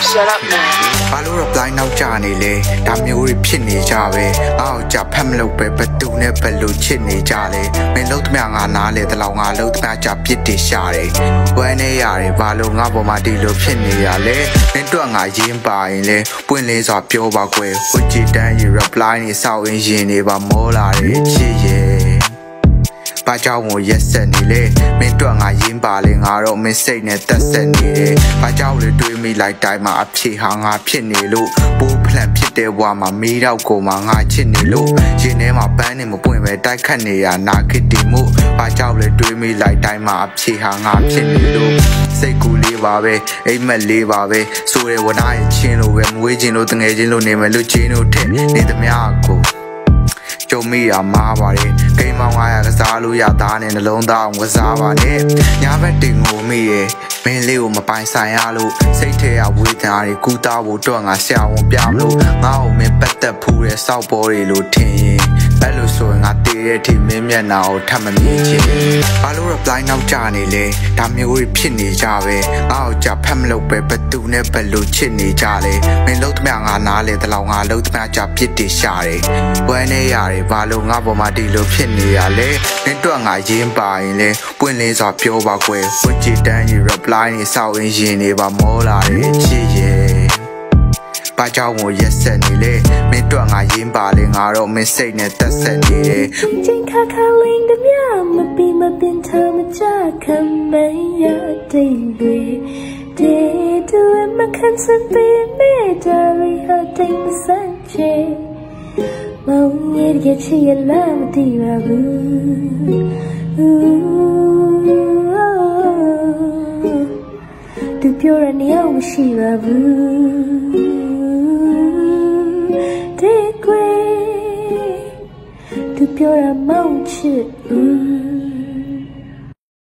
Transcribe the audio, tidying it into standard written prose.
Shut up man. ဘာလို့ reply နောက်ကျနေလဲဒါမျိုးတွေဖြစ်နေကြပဲအောက်ကြဖတ်မလို့ပဲဘသူနဲ့ဘလို့ချစ်နေကြလဲမင်းလုံးသမျှငါနားလေတလောင်ငါလုံးသမျှကြပြစ်တင်ရှာတယ်ဝမ်းနေရတယ်ဘာလို့ငါပေါ်မှာဒီလိုဖြစ်နေရလဲမင်းတို့ငါရင်းပါရင်လဲပွင့်လေးစွာပြောပါကွယ်ဝကြည်တန်းရင် reply နေစောက်ရင်ရင်နေပါမောလာတယ်ချစ်ရဲ့ဘာကြောင့်ကိုရက်ဆက်နေလဲမင်းတို့ငါရင်းပါလေငါတော့မင်းစိတ်နဲ့တက်ဆက်နေတယ်ဘာကြောင့်လဲတွေးမိလိုက်တိုင်းမှာအဖြေဟာငါဖြစ်နေလို့ပိုးဖလန်ဖြစ်တဲ့ဘဝမှာမီးတော့ကိုမှငါချစ်နေလို့ရင်ထဲမှာပန်းနေမပွင့်ပဲတိုက်ခတ်နေရနာခစ်တီမှုဘာကြောင့်လဲတွေးမိလိုက်တိုင်းမှာအဖြေဟာငါဖြစ်နေလို့စိတ်ကူလေးပါပဲအိမ်မက်လေးပါပဲဆိုရဲဝနာရဲ့ချင်းလိုပဲမွေးချင်းလို့တငယ်ချင်းလို့နေမယ်လို့ချင်းတို့ထက်နေသမျှကိုကြုံမိရမှားပါတယ်ဂိမ်းမောင်း900ကစားလို့ရသားနဲ့နှလုံးသားအောင်ကစားပါနဲ့ညာဘက်တင်ငိုမိရဲ့မင်းလေးကိုမပိုင်ဆိုင်ရလို့စိတ်ထဲကဝေးသားတွေကူသားဖို့တော့ငါဆရာဝန်ပြမလို့ငါ့ကိုမင်းပတ်သက်ဖူးတဲ့စောက်ပေါ်တွေလို့ထင်ရင်အဲ့လိုဆိုရင်ငါတည်တဲ့အထိမင်းမျက်နှာကိုထပ်မမြင်ချင်ဘာလို့ reply နောက်ကျနေလဲဒါမျိုးတွေဖြစ်နေကြပဲငါ့ကိုကြဖတ်မလို့ပဲဘသူနဲ့ဘလို့ချစ်နေကြလဲမင်းလုံးသမျှငါနားလေတလောင်ငါလုံးသမျှကြပြစ်တင်ရှာတယ်ဝမ်းနေရတယ်ဘာလို့ငါပေါ်မှာဒီလိုဖြစ်နေရလဲမင်းတို့ငါရင်းပါရင်လဲပွင့်လေးစွာပြောပါကွယ်ဝကြည်တန်းရင် reply နေစောက်ရင်ရင်နေပါမောလာတယ်ချစ်ရဲ့ဘာကြောင့်ကိုရက်ဆက်နေလဲမင်းတို့ငါရင်းပါလေငါတော့မင်းစိတ်နဲ့တက်ဆက်နေတယ်ချင်းခါခါလင်းတမြမပီမပင်ထမကြခံမရတဲ့တွေတေတူမခန့်စပေးမေတ္တာရီဟာတိတ်စမ်းချေမောင်ရဲ့ကြချီလာမတီးပါဘူးသူပြောရနေအောင်မရှိပါဘူးတဲ့ကွယ်သူပြောရမောင်ချစ်